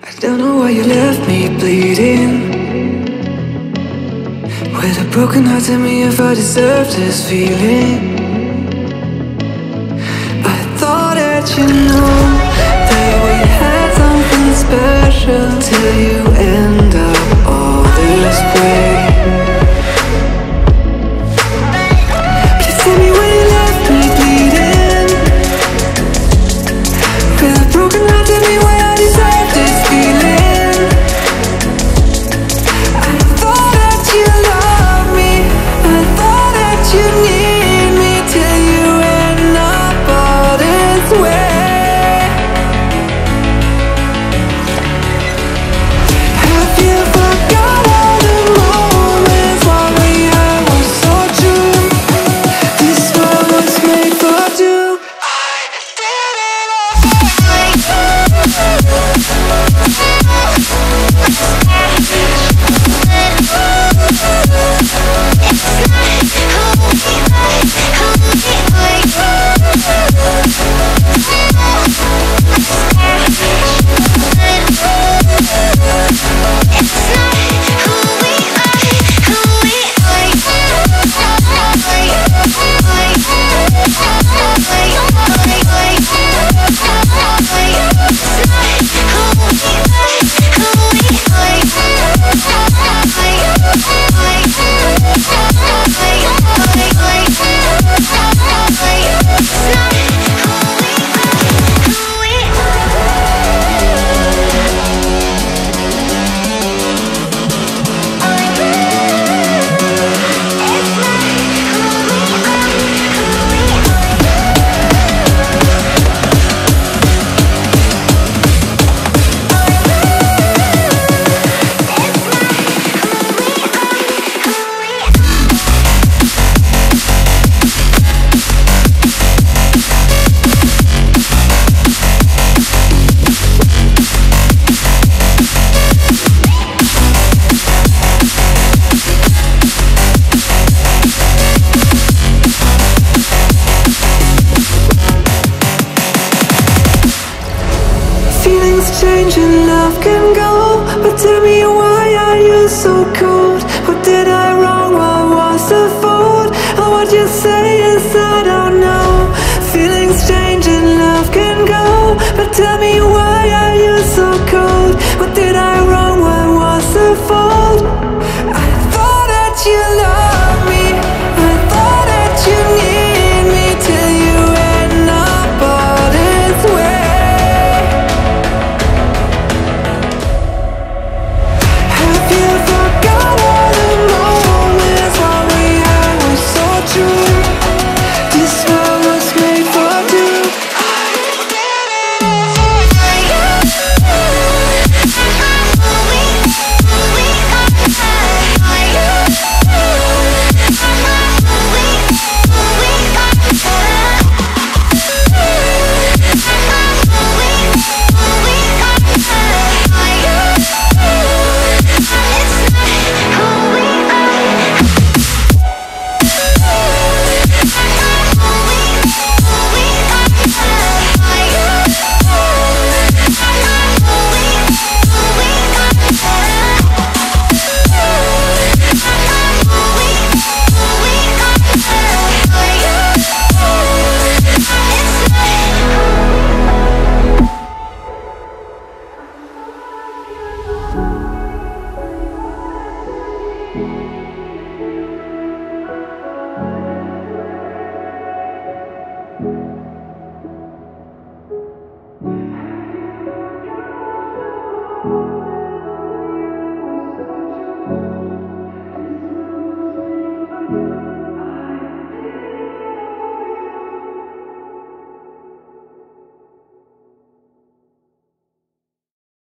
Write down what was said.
Don't know why you left me bleeding, with a broken heart. Tell me if I deserve this feeling. I thought that you know that we had something special, till you end up all this way. Please tell me why you left me bleeding, with a broken heart. Tell me why I deserve this feeling. I thought that you loved me, I thought that you need me, till you end up all this way. Have you forgot all the moments while we had was so true? This world was made for two. I did it change and love can go, but tell me why are you so cold? What did I wrong? What was the fault? Or what you say is I don't know. Feelings change and love can go, but tell me why are you so cold? What did I wrong? What was the fault? I thought that you loved me, I thought that you need me, till you end up all this way. You